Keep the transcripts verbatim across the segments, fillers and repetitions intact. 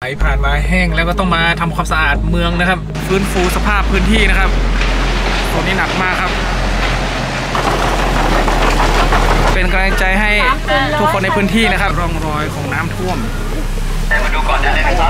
ผ่านมาแห้งแล้วก็ต้องมาทำความสะอาดเมืองนะครับฟื้นฟูสภาพพื้นที่นะครับตรงนี้หนักมากครับเป็นกำลังใจให้ทุกคนในพื้นที่นะครับร่องรอยของน้ำท่วมมาดูก่อนได้เลยครับ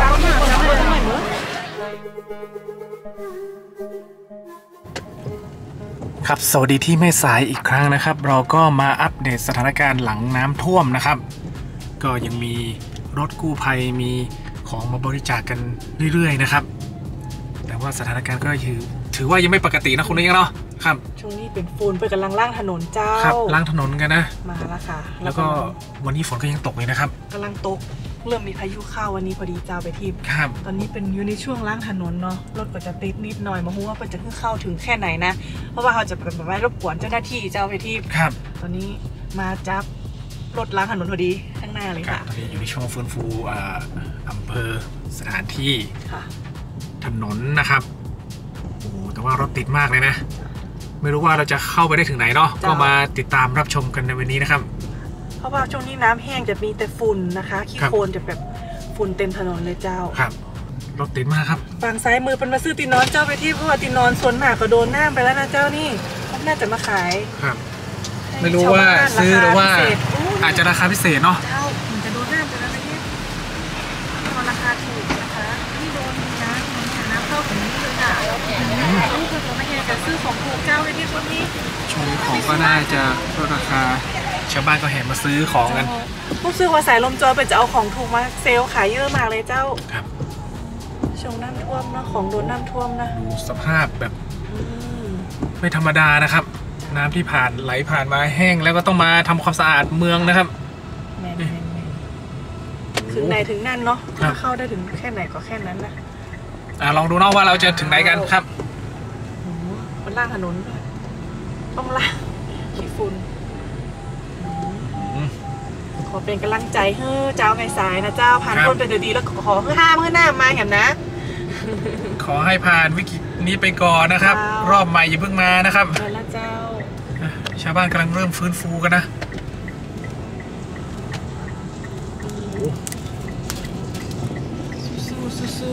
ครับสวัสดีที่แม่สายอีกครั้งนะครับเราก็มาอัปเดตสถานการณ์หลังน้ำท่วมนะครับก็ยังมีรถกู้ภัยมีของมาบริจาคกันเรื่อยๆนะครับแต่ว่าสถานการณ์ก็ถือถือว่ายังไม่ปกตินะคุณนี่เนาะครับช่วงนี้เป็นฝุ่นไปกำลังล่างถนนเจ้าครับล่างถนนกันนะมาแล้วค่ะแล้วก็วันนี้ฝนก็ยังตกเลยนะครับกำลังตกเริ่มมีพายุเข้าวันนี้พอดีเจ้าไปทิพย์ครับตอนนี้เป็นอยู่ในช่วงล่างถนนเนาะรถก็จะติดนิดหน่อยมาหูว่ามันจะขึ้นเข้าถึงแค่ไหนนะเพราะว่าเขาจะแบบไม่รบกวนเจ้าหน้าที่เจ้าไปทิพย์ครับตอนนี้มาจับรถล้างถนนพอดีข้างหน้าเลยค่ะตอนนี้อยู่ในช่วงฟื้นฟูอำเภอสถานที่ถนนนะครับโอ้แต่ว่ารถติดมากเลยนะไม่รู้ว่าเราจะเข้าไปได้ถึงไหนเนาะก็มาติดตามรับชมกันในวันนี้นะครับเพราะว่าช่วงนี้น้ำแห้งจะมีแต่ฝุ่นนะคะขี้โคลนจะแบบฝุ่นเต็มถนนเลยเจ้าครับรถติดมากครับฝั่งซ้ายมือเป็นมาซื้อตีนอนเจ้าไปที่เพราะว่าตีนอนสวนหมากก็โดนน้ำไปแล้วนะเจ้านี่เขาน่าจะมาขายครับไม่รู้ว่าซื้อหรือว่าอาจจะราคาพิเศษเนาะเจ้ามันจะโดนน้ำไปแล้วนะที่ราคาถูกนะคะที่โดนน้ำน้ำเข้าถึงนี่เลยค่ะลูกคือไม่ใช่จะซื้อของถูกเจ้าไปที่ช่วงนี้ช่วงนี้ของก็น่าจะลดราคาชาวบ้านก็แห่มาซื้อของกันพวกซื้อว่าสายลมจอยไปจะเอาของถูกมาเซลล์ขายเยอะมากเลยเจ้าครับช่วงน้ำท่วมนะของโดนน้ำท่วมนะดูสภาพแบบไม่ธรรมดานะครับน้ำที่ผ่านไหลผ่านมาแห้งแล้วก็ต้องมาทำความสะอาดเมืองนะครับถึงไหนถึงนั่นเนาะถ้าเข้าได้ถึงแค่ไหนก็แค่นั้นนะอ่าลองดูเนาะว่าเราจะถึงไหนกันครับมันล่างถนนต้องล่างขี้ฝุ่นขอเป็นกำลังใจเฮ้อเจ้าไงสายนะเจ้าผ่านพ้นไปดีแล้วขอเพื่อห้ามเพื่อหน้ามาเห็นนะขอให้ผ่านวิกฤตนี้ไปก่อนนะครับรอบใหม่อย่าเพิ่งมานะครับแล้วเจ้าชาวบ้านกำลังเริ่มฟื้นฟูกันนะสู้สู้สู้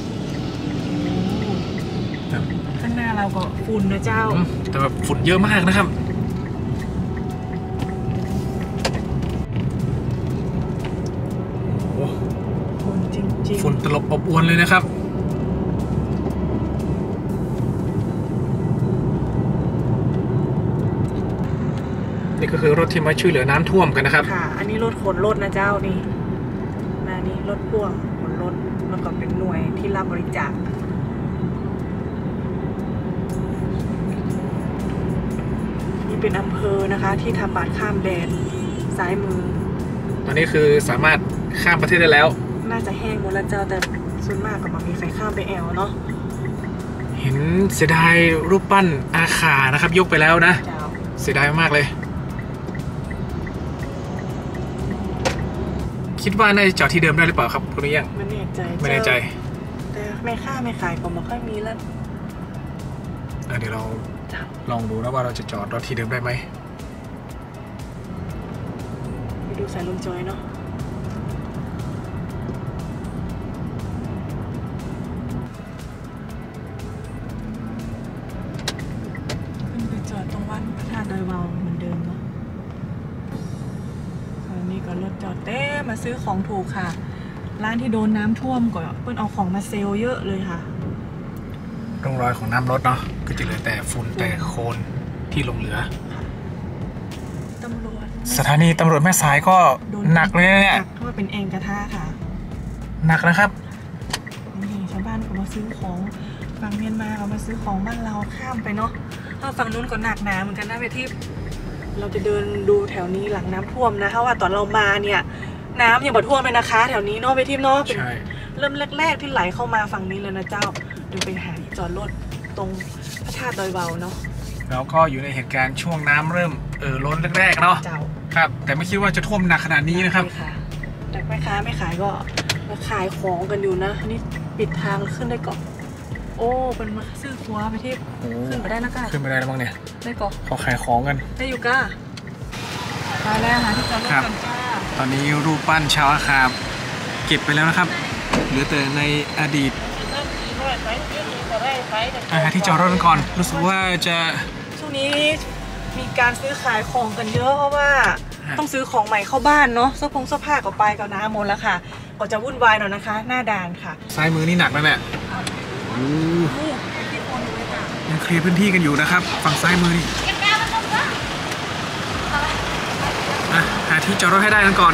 ข้างหน้าเราก็ฝุ่นนะเจ้าแต่แบบฝุ่นเยอะมากนะครับฝุ่นจริงๆฝุ่นตลบอบอวนเลยนะครับนี่ก็คือรถที่มาช่วยเหลือน้ำท่วมกันนะครับค่ะอันนี้รถขนรถนะเจ้านี่มานี่รถพ่วงขนรถแล้วก็เป็นหน่วยที่รับบริจาคนี่เป็นอำเภอนะคะที่ทำบัตรข้ามแดนซ้ายมือตอนนี้คือสามารถข้ามประเทศได้แล้วน่าจะแห้งหมดแล้วเจ้าแต่ส่วนมากก็มามีใครข้ามไปแอลเนาะเห็นเสียดายรูปปั้นอาคานะครับยกไปแล้วนะเสียดายมากเลยคิดว่าน่าจะจอดที่เดิมได้หรือเปล่าครับคุณยังไม่แน่ใจไม่แน่ใจแต่ไม่ค่าไม่ขายก็ไม่ค่อยมีแล้วเดี๋ยวเราลองดูนะว่าเราจะจอดรถที่เดิมได้ไหมไปดูสายลมจอยเนาะไปจอดตรงวัดพระธาตุดอยเบาเหมือนเดิมเนาะนี่ก็รถจอดเต้มาซื้อของถูกค่ะร้านที่โดนน้ำท่วมก็เพิ่นเอาของมาเซลเยอะเลยค่ะร่องรอยของน้ำรถเนาะก็จะเหลือแต่ฝุ่นแต่โคลนที่ลงเหลือตำรวจสถานีตำรวจแม่สายก็หนักเลยเนี่ยเพราะว่าเป็นเองกระทะค่ะหนักนะครับนี่ชาวบ้านเขามาซื้อของฝั่งเมียนมาเขามาซื้อของบ้านเราข้ามไปเนาะถ้าฝั่งนู้นก็หนักหนาเหมือนกันนะเวทีเราจะเดินดูแถวนี้หลังน้ำท่วมนะเพราะว่าตอนเรามาเนี่ยน้ำยังบ่ท่วมเลยนะคะแถวนี้เนาะไปทิพย์เนาะเป็นเริ่มแรกๆที่ไหลเข้ามาฝั่งนี้เลยนะเจ้าเดี๋ยวไปหาจอดรถตรงพระธาตุดอยเบาเนาะแล้วก็อยู่ในเหตุการณ์ช่วงน้ำเริ่มเอ่อล้นแรกๆเนาะครับแต่ไม่คิดว่าจะท่วมหนักขนาดนี้นะครับแต่แม่ค้าไม่ขายก็มาขายของกันอยู่นะนี่ปิดทางขึ้นได้ก่อนโอ้เป็นมาซื้อครัวไปที่ขึ้นไปได้นะก้าขึ้นไปได้แล้วมั้งเนี่ยได้ก่อนเขาขายของกันได้อยู่ก้ามาแล้วหาที่จอดรถกันจ้าตอนนี้รูปปั้นชาวอาคาเก็บไปแล้วนะครับเหลือแต่ในอดีตหาที่จอดรถกันก่อนรู้สึกว่าจะช่วงนี้มีการซื้อขายของกันเยอะเพราะว่าต้องซื้อของใหม่เข้าบ้านเนาะเสื้อผงเสื้อผ้าก็ไปกับน้ำหมดแล้วค่ะก็จะวุ่นวายหน่อยนะคะหน้าด่านค่ะซ้ายมือนี่หนักไหมแม่ยังเคลียร์พื้นที่กันอยู่นะครับฝั่งซ้ายมือนี่หาที่จอดรถให้ได้กันก่อน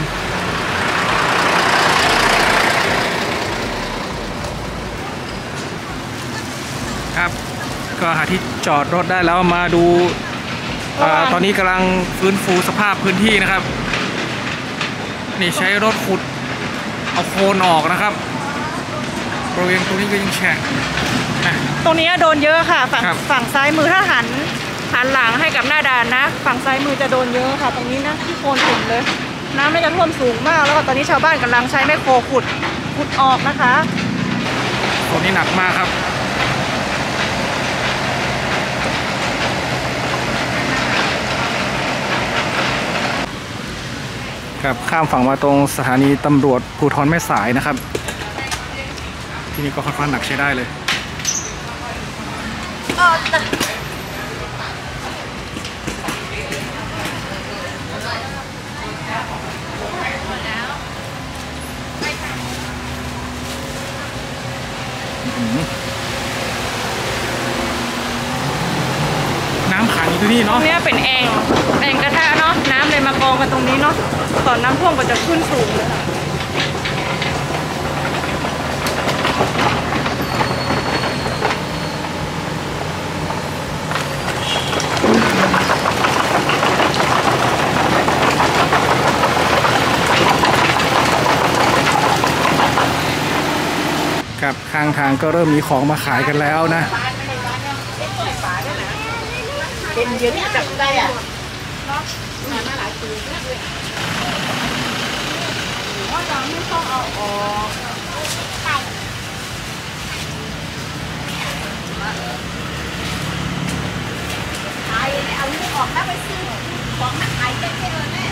ครับก็หาที่จอดรถได้แล้วมาดูตอนนี้กำลังฟื้นฟูสภาพพื้นที่นะครับนี่ใช้รถขุดเอาโคลนออกนะครับบริเวณตรงนี้ก็ยังแฉะตรงนี้โดนเยอะค่ะฝั่งฝั่งซ้ายมือถ้าหันหันหลังให้กับหน้าด่านนะฝั่งซ้ายมือจะโดนเยอะค่ะตรงนี้นะที่โคลนขุ่นเลยน้ำไม่จะท่วมสูงมากแล้วก็ตอนนี้ชาวบ้านกำลังใช้แมคโครขุดขุดออกนะคะตรงนี้หนักมากครับครับข้ามฝั่งมาตรงสถานีตำรวจภูธรแม่สายนะครับที่นี่ก็ค่อนข้างหนักใช้ได้เลยน้ำขังอยู่ที่นี่เนาะตรงนี้เป็นแอ่งแอ่งกระทะเนาะน้ำเลยมากองกันตรงนี้เนาะตอนน้ำท่วมก็จะขึ้นสูงเลยค่ะครับข้างทางก็เริ่มมีของมาขายกันแล้วนะเป็นเย็นจับได้อ่ะว่าเราไม่ต้องเอาออกขายเอาลูกออกแล้วไปซื้อของนักขายเจ๊ๆเลยแม่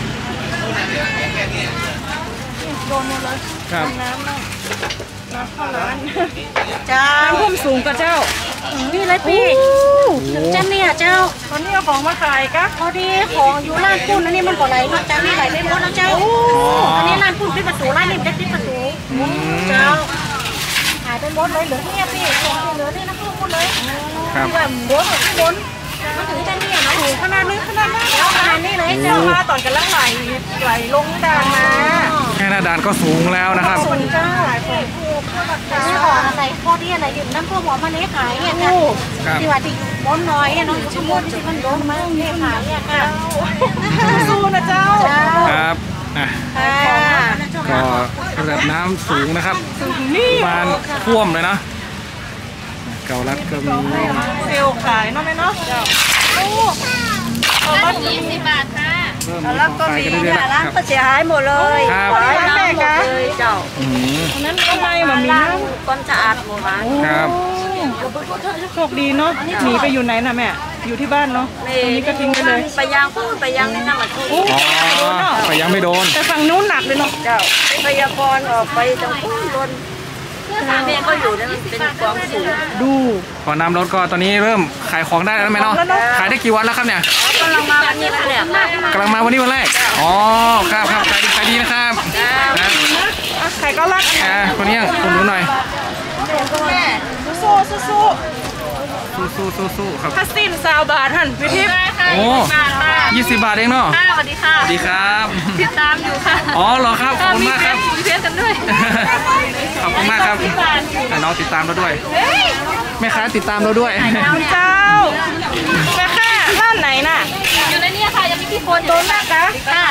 โดนหมดเลยน้ำน้ำน้ำเข้าร้านเจ้าน้ำท่วมสูงกับเจ้านี่เลยปีเจ้าเนี่ยเจ้าตอนนี้เอาของมาขายกะพอดีของอยู่ร้านปุ้นอันนี้มันบ่ไหลมาเจ้านี่ไหลไม่หมดแล้วเจ้าอันนี้ร้านปุ้นปิดประตูร้านนี้เด็กปิดประตูเจ้าหายไปหมดเลยเหลือเนี่ยพี่ของเหลือนี่น้ำท่วมหมดเลยที่ว่าบนข้างบนมาถึงเจ้าเนี่ยเนาะขนาดนี้ขนาดนี้เจ้าขนาดนี้เลยเจ้ามาตอนกันล่างไหลไหลลงด่านมาแค่หน้าด่านก็สูงแล้วนะครับส่วนเจ้าหลายคนนี่อ่อนอะไรข้อที่อะไรอยู่นั่นพวกหมอมาเลี้ยขายเนี่ยค่ะที่ว่าที่บนน้อยเนี่ยน้องชั่วโมงที่มันโดนมาเลี้ยขายเนี่ยค่ะสู้นะเจ้าครับอ่ะก็ระดับน้ำสูงนะครับบานท่วมเลยนะเกาลัดก็มีเซลขายเนาะไหมเนาะโอ้เอาละยี่สิบบาทค่ะแล้วก็มีเนี่ยร้านก็เสียหายหมดเลยครับร้านแม่กันเจ้านั้นทำไมมันมีน้ำก้อนสะอาดหมดร้านครับโชคดีเนาะหนีไปอยู่ไหนนะแม่อยู่ที่บ้านเนาะตรงนี้ก็ทิ้งไปเลยไปยางพูดไปยางนี่น่ามาทุกไปยังไม่โดนแต่ฝั่งนู้นหนักเลยเนาะเจ้าพยากรณ์ออกไปจังพูดโดนแม่ก็อยู่เนี่ยมันเป็นกองสูงดูพอน้ำลดก็ตอนนี้เริ่มขายของได้แล้วไหมเนาะขายได้กี่วันแล้วครับเนี่ยกำลังมาวันนี้วันแรกกำลังมาวันนี้วันแรกอ๋อครับครับขายดีขายดีนะครับนะใครก็รักอ่าคนนี้คนรู้หน่อยสู้สู้สู้สู้สู้สู้สู้ครับถ้าสิ้นสาวบาทท่านพี่ทิพย์โอ้ยี่สิบบาทเองเนาะสวัสดีค่ะสวัสดีครับติดตามอยู่ค่ะอ๋อเหรอครับขอบคุณมากครับมีเพจกันด้วยขอบคุณมากครับน้องติดตามเราด้วยแม่ค้าติดตามเราด้วยเจ้าแม่ค้าร้านไหนน่ะอยู่ในนี้ค่ะยังมีพี่คนโดนมากะค่ะ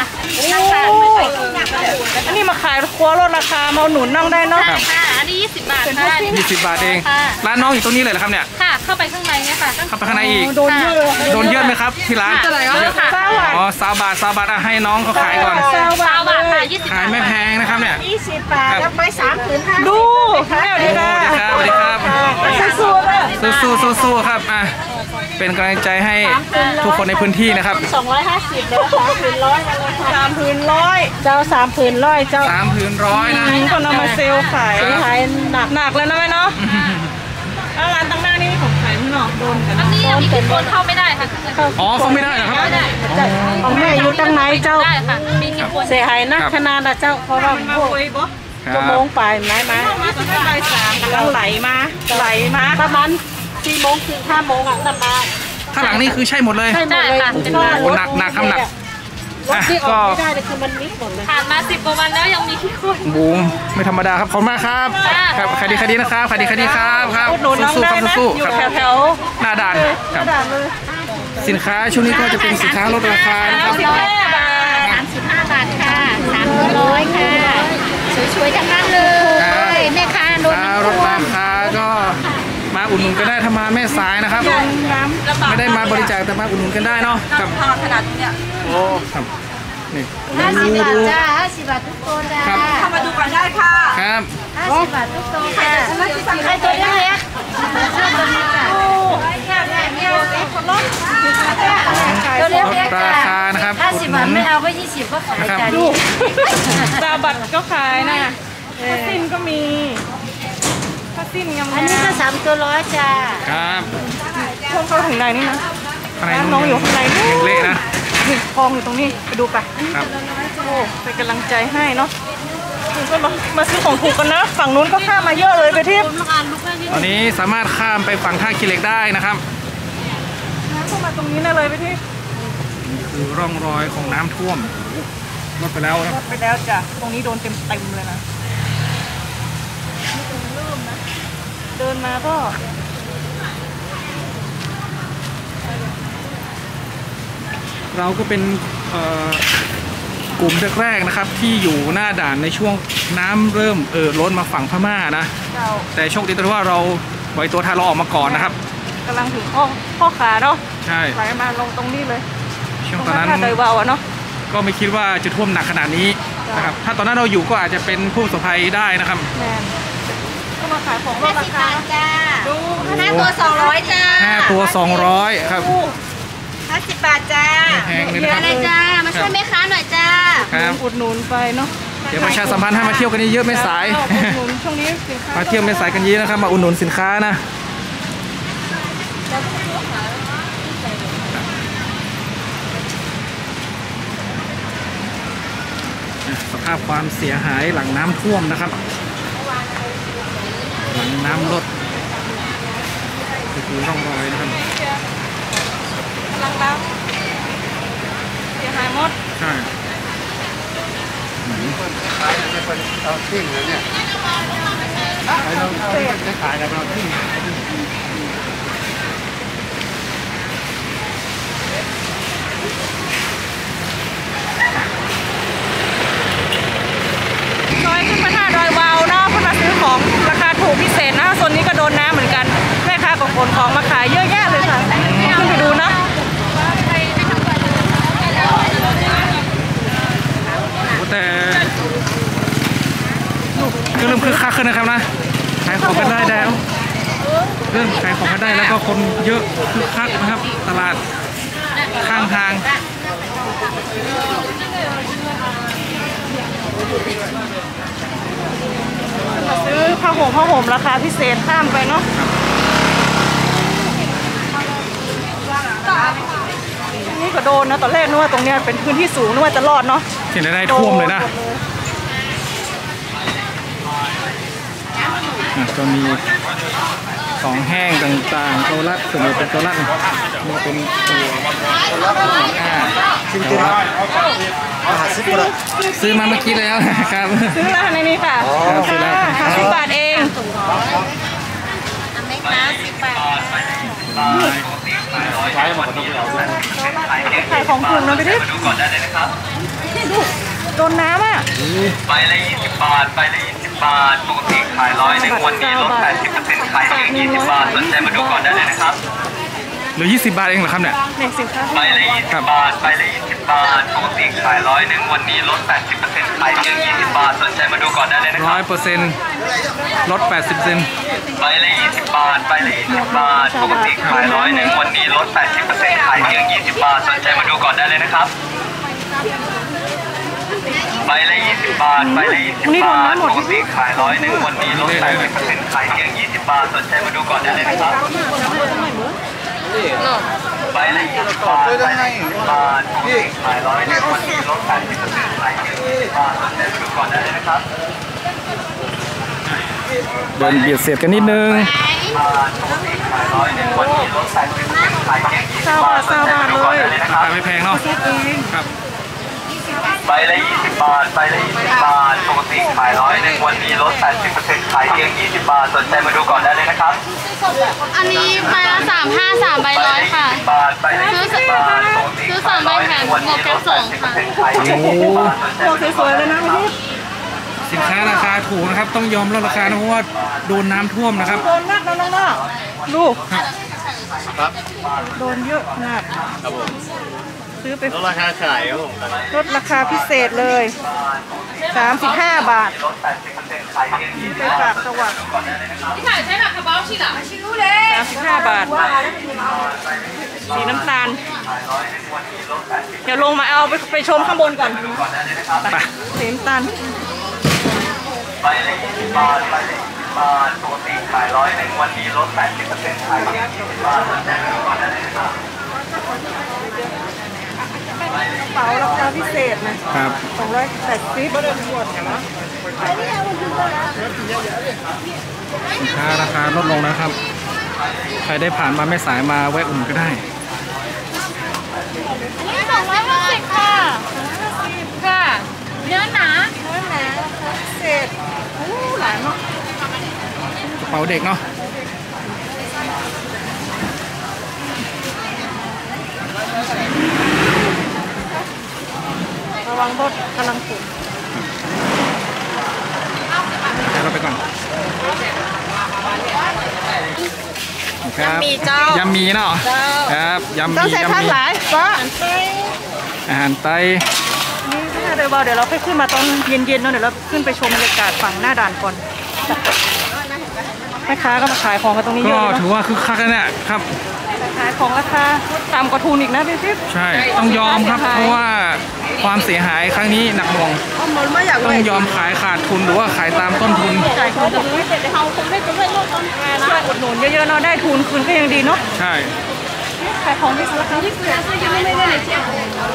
อันนี้มาขายครัวลดราคามาหนุนน้องได้เนาะค่ะอันนี้ยี่สิบบาทค่ะยี่สิบบาทเองร้านน้องอยู่ตรงนี้เลยเหรอครับเนี่ยค่ะเข้าไปข้างในเนี่ยค่ะเข้าไปข้างในอีกโดนเยอะโดนเยอะไหมครับที่ร้านอ๋อสามบาทสามบาทให้น้องเขาขายก่อนสามบาทค่ะยี่สิบขายไม่แพงนะครับเนี่ยยี่สิบบาทแล้วไปสามถึงห้าดูสวัสดีครับสวัสดีครับสู้สู้สู้สู้สู้ครับอ่ะเป็นกำลังใจให้ทุกคนในพื้นที่นะครับสองร้อยห้าสิบแล้วสามผืนร้อยมาเลยค่ะสามผืนร้อยเจ้าสามผืนร้อยเจ้าสามผืนร้อยนะคนเอามาเซลล์ขายขายหนักหนักแล้วนะแม่เนาะแล้วร้านตั้งหน้านี่ของขายที่หนอกโดนกันอันนี้ยังมีคนเข้าไม่ได้ค่ะอ๋อเขาไม่ได้เหรอครับไม่ได้ของแม่อยู่ตั้งไหนเจ้าได้ค่ะมีกี่คนเสียหายนักขนาดนะเจ้าเพราะว่ามันมาพวกคุยบ่ชั่วโมงไปไหมมามาตอนนั้นบ่ายสามกำลังไหลมาไหลมาประมาณสี่โมงถึงห้าโมงอ่ะนำมาข้างหลังนี่คือใช่หมดเลยใช่หมดเลยโอ้โหหนักหนักครับหนักรถที่ออกไม่ได้เลยคือมันมิดหมดเลยผ่านมาสิบกว่าวันแล้วยังมีกี่คนบูมไม่ธรรมดาครับขอบคุณมากครับค่ะครับคดีคดีนะครับคดีคดีครับครับอุดหนุนน้องสู้ๆได้ครับนะสู้อๆยู่ครับแถวหน้าด่านๆคกรัระบดาษเลยสินค้าช่วงนี้ก็จะเป็นสินค้าลดราคานะครับสิบห้าบาทสามสิบห้าบาทค่ะสามร้อยค่ะสวยๆทั้งนั้นเลยแม่ค้าโดนค้าลดราคาก็มาอุดหนุนกันได้ถ้ามาแม่สายนะครับน้ำไม่ได้มาบริจาคแต่มาอุดหนุนกันได้เนาะครับทางขนาดเนี้ยโอ้ครับนี่ห้าสิบบาทจ้าห้าสิบบาททุกตัวจ้าครับเข้ามาดูก่อนได้ค่ะครับห้าสิบบาททุกตัวค่ะใครตัวเล็กๆชอบตัวนี้ค่ะตัวเล็กลดๆราค่ะคานะครับห้าสิบบาทไม่เอาก็ยี่สิบก็ขายจ้าดูตาบัตรก็ขายนะผ้าสิ้นก็มีผ้าสิ้นงามๆอันนี้ก็สามตัวร้อยจ้าครับพวกเขาถึงไหนนี่นะข้างในร้านน้องอยู่ข้างในยังเละนะนี่คลองอยู่ตรงนี้ไปดูไปครับโอ้เป็นกำลังใจให้เนาะคุณก็มามาซื้อของถูกกันนะ ฝั่งนู้นก็ข้ามมาเยอะเลยไปที่ตอนนี้สามารถข้ามไปฝั่งท่าขี้เหล็กได้นะครับเข้ามาตรงนี้นะเลยไปที่คือร่องรอยของน้ำท่วมลดไปแล้วครับไปแล้วจ้ะตรงนี้โดนเต็มเต็มๆเลยนะเดินมาก็เราก็เป็นเอ่อกลุ่มแรกๆนะครับ ที่อยู่หน้าด่านในช่วงน้ำเริ่มเอ่อล้นมาฝั่งพม่านะเจ้าแต่โชคดีตรงที่ว่าเราไหวตัวทันเราออกมาก่อนนะครับกำลังถึงข้อข้อขาเนาะใช่ไหลมาลงตรงนี้เลยช่วงตรงตอนนั้นท่าเดยวาวอะเนาะก็ไม่คิดว่าจะท่วมหนักขนาดนี้นะครับ ถ้าตอนนั้นเราอยู่ก็อาจจะเป็นผู้ประสบภัยได้นะครับแมนก็มาขายของลห้าดราสิบคาบาทจ้าดูห้าตัวสองร้อยจ้าห้าตัวสองร้อยครับห้าสิบบาทจ้าไม่แพงเลยเยนะคอะรับเลยจ้ามาช่วยแม่ค้าหน่อยจ้าครับอุดหนุนไปเนาะเดี๋ยวประชาสัมพันธ์ให้มาเที่ยวกันเยอะๆไม่สายอุดหนุนช่วงนี้สินค้ามาเที่ยวไม่สายกันเยอะนะครับ มาอุดหนุนสินค้านะ สภาพความเสียหายหลังน้ำท่วมนะครับ หลังน้ำลดก็คือร่องรอยนะครับลังน้ำเสียหายหมดใช่เอาทิ้งเลยเนี่ยไอ้เราจะขายกันเราทิ้งซอยขึ้นมาท่าดอยวาวเนาะเพื่อมาซื้อของราคาถูกพิเศษนะโซนนี้ก็โดนน้ำเหมือนกันแม่ค้าก็ขนของมาขายเยอะแยะเลยค่ะขึ้นไปดูนะแต่ก็เริ่มคึกคักขึ้นนะครับนะ ขายของกันได้แล้ว เริ่มขายของกันได้แล้วก็คนเยอะคึกคักนะครับ ตลาดข้างทางซื้อผ้าห่มผ้าห่มราคาพิเศษข้ามไปเนาะนี่ก็โดนนะตอนแรกนึกว่าตรงเนี้ยเป็นพื้นที่สูงนึกว่าจะรอดเนาะเห็นได้ท่วมเลยนะอ่ะก็มีของแห้งต่างๆโตรัดส่วนใหญ่เป็นโตรัดนี่เป็นตัวอ่าทิ้งตัวละห้าสิบตัวละซื้อมาเมื่อกี้แล้วนะครับซื้อแล้วในนี้ค่ะครับซื้อแล้วห้าสิบบาทเองอเมริกาสิบบาทขายของถูกนะพี่ดิดูก่อนได้เลยนะครับดูโดนน้ำอ่ะใบละยี่สิบบาท ใบละยี่สิบบาท ปกติขายร้อยหนึ่งวันนี้ลดแปดสิบเปอร์เซ็นต์ขายเพียงยี่สิบบาท สนใจมาดูก่อนได้เลยนะครับเหลือยี่สิบบาทเองเหรอครับเนี่ยในสินค้าใบละยี่สิบบาทใบละยี่สิบบาทปกติขายร้อยหนึ่งวันนี้ลดแปดสิบเปอร์เซ็นต์ขายเพียงยี่สิบบาทสนใจมาดูก่อนได้เลยนะคร้รัอบ ยเปอร์เซ็นต์ลดแปดสิบเซนใบละยี่สิบบาทใบละยี่สิบบาทปกติขายร้อยหนึ่งวันนี้ลดแปดสิบเปอร์เซ็นต์ขายเพียงยี่สิบบาทสนใจมาดูก่อนได้เลยนะครับใบละยี่สิบบาทใบละยี่สิบบาทปกติขายร้อยหนึ่งวันนี้ลดแปดสิบเปอร์เซ็นต์ขายเพียงยี่สิบบาทสนใจมาดูก่อนได้เลยนะครับใบละยี่สิบบาทใบละยี่สิบบาทปกติขายร้อยหนึ่งวันนี้ลดแปดสิบเปอร์เซ็นต์ขายเพียงยี่สิบบาทสนใจมาดูก่อนได้เลยนะครับเดินเบียดเสียดกันนิดนึงเศร้าบาทเศร้าบาทเลยราคาไม่แพงเนาะครับใบละยี่สิบบาทใบละยี่สิบบาทปกติขายร้อยหนึ่งวันนี้ลดแปดสิบเปอร์เซ็นต์ขายเพียงยี่สิบบาทสนใจมาดูก่อนได้เลยนะครับอันนี้ใบละสามห้าสามใบร้อยค่ะบาทใบละยี่สิบบาทซื้อสามใบแถมหมวกแก้วส่งค่ะโอ้สวยๆเลยนะพี่สินค้าราคาถูกนะครับต้องยอมลดราคานะเพราะว่าโดนน้ำท่วมนะครับโดนมากแล้วนะลูกโดนเยอะมากซื้อไปลดราคาขายครับผมลดราคาพิเศษเลยสามสิบห้าบาทไปฝากสวัสดิ์สามสิบห้าบาทสีน้ำตาลเดี๋ยวลงมาเอาไปไปชมข้างบนก่อนไปสีน้ำตาลใบละยี่สิบบาทใบละยี่สิบบาทปกติขายร้อยหนึ่งวันนี้ลดแปดสิบเปอร์เซ็นต์ขายเพียงยี่สิบบาทสนใจมาดูก่อนได้เลยนะครับกระเป๋าราคาพิเศษนะครับ สองร้อยแปดสิบสินค้าราคาลดลงนะครับใครได้ผ่านมาไม่สายมาแวะอุ่นก็ได้นี่สองร้อยห้าสิบค่ะ ค่ะ เนื้อหนาเนื้อหนาราคาพิเศษโอ้หลายเนาะกระเป๋าเด็กเนาะระวังรถกำลังตกเดี๋ยวเราไปก่อนครับมีเจ้ายำมีเนาะครับยำต้องมีใช้ยำผ้ามีหลายก็อาหารไตนี่ถ้าเดี๋ยวเดี๋ยวเราค่อยขึ้นมาตอนเย็นๆเนาะเดี๋ยวเราขึ้นไปชมบรรยากาศฝั่งหน้าด่านก่อนแม่ค้าก็มาขายของกันตรงนี้เยก็อะเลยถือเนาะว่าคึกคักแล้วเนี่ยครับขายของราคาต่ำกว่าทุนอีกนะพี่ทิพย์ใช่ต้องยอมครับเพราะว่าความเสียหายครั้งนี้หนักหน่วงเอาหมดไม่อยากต้องยอมขายขาดทุนหรือว่าขายตามต้นทุนจ่ายคนจะซื้อเสร็จเขาคงได้กำไรลดตอนช่วยอุดหนุนเยอะๆเนาะได้ทุนคืนก็ยังดีเนาะใช่ขายของที่ราคาที่เสียก็ยังไม่ได้เลยเจ้า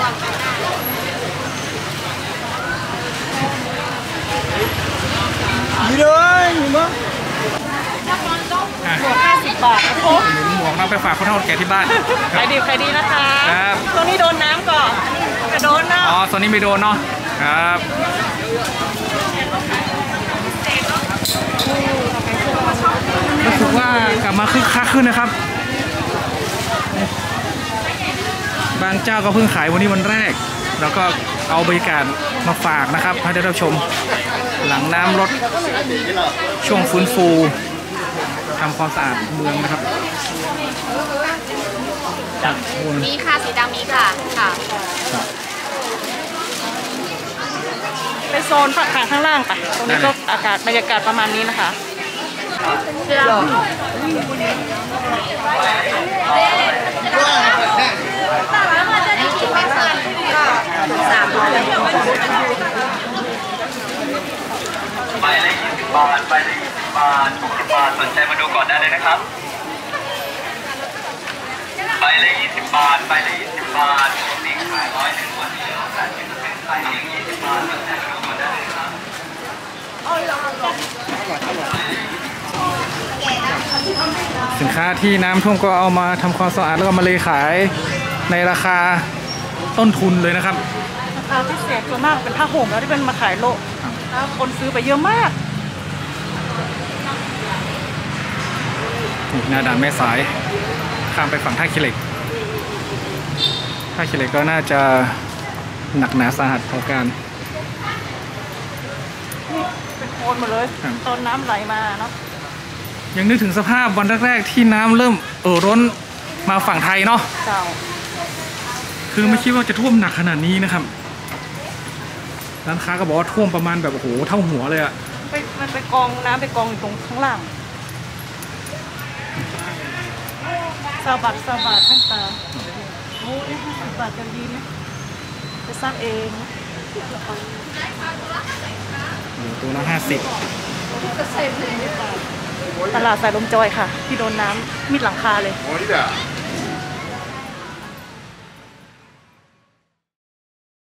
ดีเลยเนาะอ่ะหมวกห้าสิบบาทครับผมหนุนหมวกเราไปฝากคนเฒ่าแก่ที่บ้านขายดีขายดีนะคะครับตรงนี้โดนน้ำก่อนกระโดนน้อ๋อตอนนี้ไม่โดนเนาะครับรู้สึกว่ากลับมาคึกคักขึ้นนะครับ บางเจ้าก็เพิ่งขายวันนี้วันแรก แล้วก็เอาบรรยากาศมาฝากนะครับให้ได้รับชมหลังน้ำลดช่วงฟื้นฟูทำความสะอาดเมืองนะครับจากบนมีค่ะ สีดำมีค่ะ ค่ะำไปโซนฝั่งข้างล่างไปตรงนี้ก็อากาศบรรยากาศประมาณนี้นะคะใบละยี่สิบบาทใบละยี่สิบบาทหกสิบบาทสนใจมาดูก่อนได้เลยนะครับใบละยี่สิบบาทใบละยี่สิบบาทปกติขายร้อยหนึ่งวันนี้ลดแปดสิบเปอร์เซ็นต์ขายเพียงยี่สิบบาทสนใจมาดูก่อนได้เลยครับสินค้าที่น้ำท่วมก็เอามาทำความสะอาดแล้วก็มาเลยขายในราคาต้นทุนเลยนะครับราคาพิเศษส่วนมากเป็นผ้าห่มแล้วที่เป็นมาขายโลแล้วคนซื้อไปเยอะมากหน้าด่านแม่สายข้ามไปฝั่งท่าขี้เหล็กท่าขี้เหล็กก็น่าจะหนักหนาสาหัสพอการนี่เป็นโคลนหมดเลยครับตอนน้ำไหลมาเนาะยังนึกถึงสภาพวันแรกๆที่น้ำเริ่มเอ่อร้นมาฝั่งไทยเนาะเจ้าคือไม่คิดว่าจะท่วมหนักขนาดนี้นะครับร้านค้าก็บอกว่าท่วมประมาณแบบโอ้โหเท่าหัวเลยอะไปมันไปกองน้ำไปกองอยู่ตรงข้างล่างซาบัดซาบัดตั้งตาโอ้ยห้าสิบบาทกันดีไหมไปสร้างเองตัวละห้าสิบตลาดสายลมจอยค่ะ ที่โดนน้ำมิดหลังคาเลยโอ้ยเด้อ